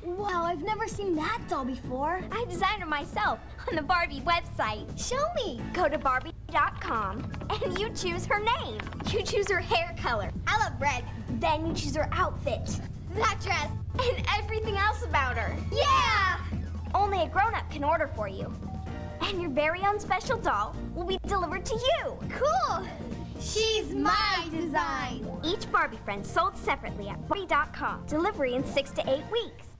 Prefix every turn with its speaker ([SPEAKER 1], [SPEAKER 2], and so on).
[SPEAKER 1] Wow, I've never seen that doll before.
[SPEAKER 2] I designed her myself on the Barbie website.
[SPEAKER 1] Show me.
[SPEAKER 2] Go to Barbie.com and you choose her name. You choose her hair color. I love red. Then you choose her outfit, that dress, and everything else about her. Yeah! Only a grown-up can order for you. And your very own special doll will be delivered to you. Cool!
[SPEAKER 1] She's my design.
[SPEAKER 2] Each Barbie friend sold separately at Barbie.com. Delivery in 6 to 8 weeks.